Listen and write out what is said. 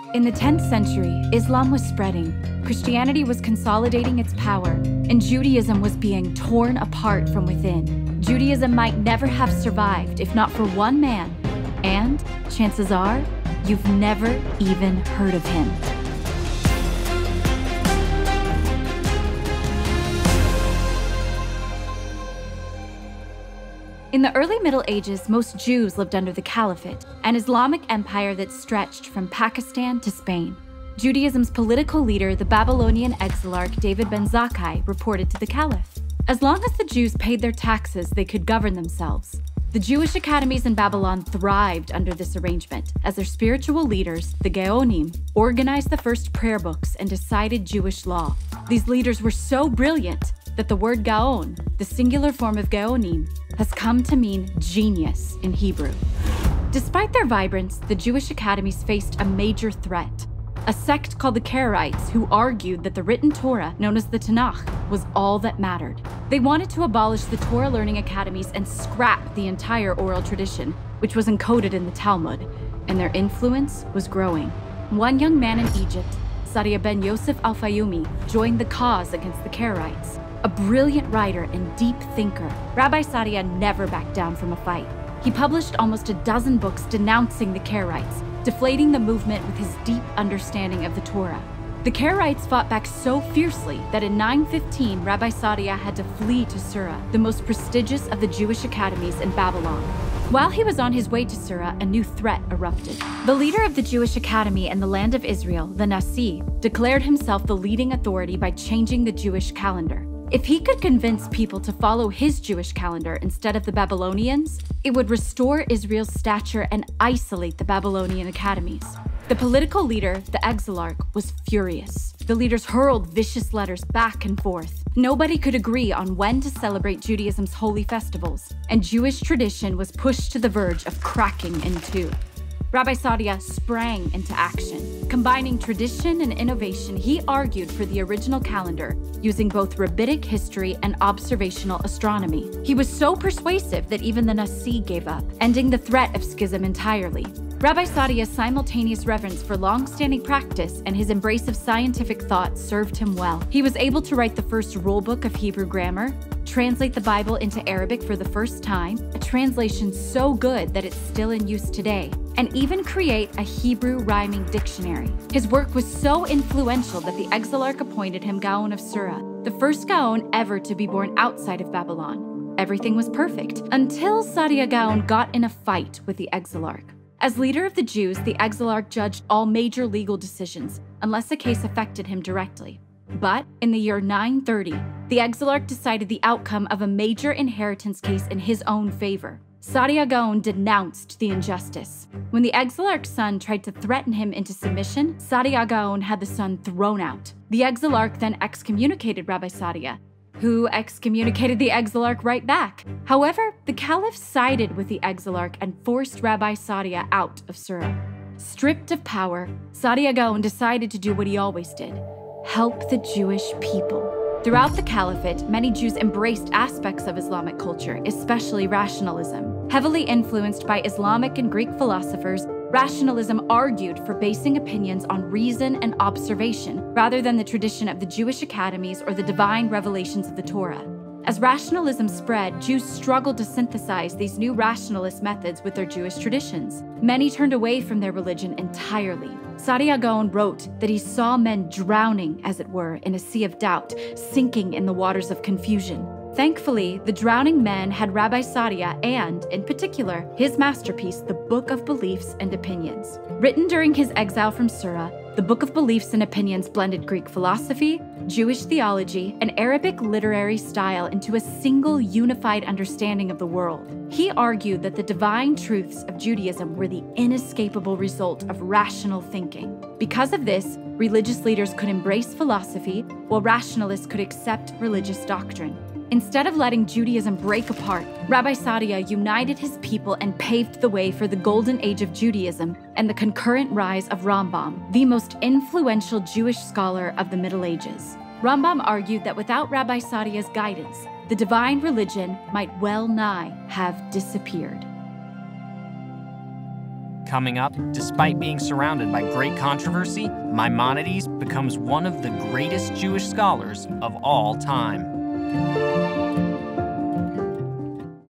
In the 10th century, Islam was spreading, Christianity was consolidating its power, and Judaism was being torn apart from within. Judaism might never have survived if not for one man, and chances are, you've never even heard of him. In the early Middle Ages, most Jews lived under the Caliphate, an Islamic empire that stretched from Pakistan to Spain. Judaism's political leader, the Babylonian Exilarch David ben Zakkai, reported to the Caliph. As long as the Jews paid their taxes, they could govern themselves. The Jewish academies in Babylon thrived under this arrangement, as their spiritual leaders, the Gaonim, organized the first prayer books and decided Jewish law. These leaders were so brilliant that the word Gaon, the singular form of Gaonim, has come to mean genius in Hebrew. Despite their vibrance, the Jewish academies faced a major threat. A sect called the Kaarites, who argued that the written Torah, known as the Tanakh, was all that mattered. They wanted to abolish the Torah learning academies and scrap the entire oral tradition, which was encoded in the Talmud, and their influence was growing. One young man in Egypt, Saadiah ben Yosef Al Fayyumi, joined the cause against the Kaarites. A brilliant writer and deep thinker, Rabbi Saadiah never backed down from a fight. He published almost a dozen books denouncing the Kaarites, deflating the movement with his deep understanding of the Torah. The Kaarites fought back so fiercely that in 915, Rabbi Saadiah had to flee to Sura, the most prestigious of the Jewish academies in Babylon. While he was on his way to Sura, a new threat erupted. The leader of the Jewish academy in the land of Israel, the Nasi, declared himself the leading authority by changing the Jewish calendar. If he could convince people to follow his Jewish calendar instead of the Babylonians, it would restore Israel's stature and isolate the Babylonian academies. The political leader, the Exilarch, was furious. The leaders hurled vicious letters back and forth. Nobody could agree on when to celebrate Judaism's holy festivals, and Jewish tradition was pushed to the verge of cracking in two. Rabbi Saadiah sprang into action. Combining tradition and innovation, he argued for the original calendar, using both rabbinic history and observational astronomy. He was so persuasive that even the Nasi gave up, ending the threat of schism entirely. Rabbi Saadiah's simultaneous reverence for long-standing practice and his embrace of scientific thought served him well. He was able to write the first rulebook of Hebrew grammar, translate the Bible into Arabic for the first time, a translation so good that it's still in use today, and even create a Hebrew rhyming dictionary. His work was so influential that the Exilarch appointed him Gaon of Sura, the first Gaon ever to be born outside of Babylon. Everything was perfect until Saadiah Gaon got in a fight with the Exilarch. As leader of the Jews, the Exilarch judged all major legal decisions, unless a case affected him directly. But in the year 930, the Exilarch decided the outcome of a major inheritance case in his own favor. Saadiah Gaon denounced the injustice. When the Exilarch's son tried to threaten him into submission, Saadiah Gaon had the son thrown out. The Exilarch then excommunicated Rabbi Saadiah, who excommunicated the Exilarch right back. However, the Caliph sided with the Exilarch and forced Rabbi Saadiah out of Sura. Stripped of power, Saadiah Gaon decided to do what he always did: help the Jewish people. Throughout the Caliphate, many Jews embraced aspects of Islamic culture, especially rationalism. Heavily influenced by Islamic and Greek philosophers, rationalism argued for basing opinions on reason and observation, rather than the tradition of the Jewish academies or the divine revelations of the Torah. As rationalism spread, Jews struggled to synthesize these new rationalist methods with their Jewish traditions. Many turned away from their religion entirely. Saadiah Gaon wrote that he saw men drowning, as it were, in a sea of doubt, sinking in the waters of confusion. Thankfully, the drowning men had Rabbi Saadiah and, in particular, his masterpiece, the Book of Beliefs and Opinions. Written during his exile from Sura, the Book of Beliefs and Opinions blended Greek philosophy, Jewish theology, and Arabic literary style into a single unified understanding of the world. He argued that the divine truths of Judaism were the inescapable result of rational thinking. Because of this, religious leaders could embrace philosophy, while rationalists could accept religious doctrine. Instead of letting Judaism break apart, Rabbi Saadiah united his people and paved the way for the Golden Age of Judaism and the concurrent rise of Rambam, the most influential Jewish scholar of the Middle Ages. Rambam argued that without Rabbi Saadiah's guidance, the divine religion might well nigh have disappeared. Coming up, despite being surrounded by great controversy, Maimonides becomes one of the greatest Jewish scholars of all time.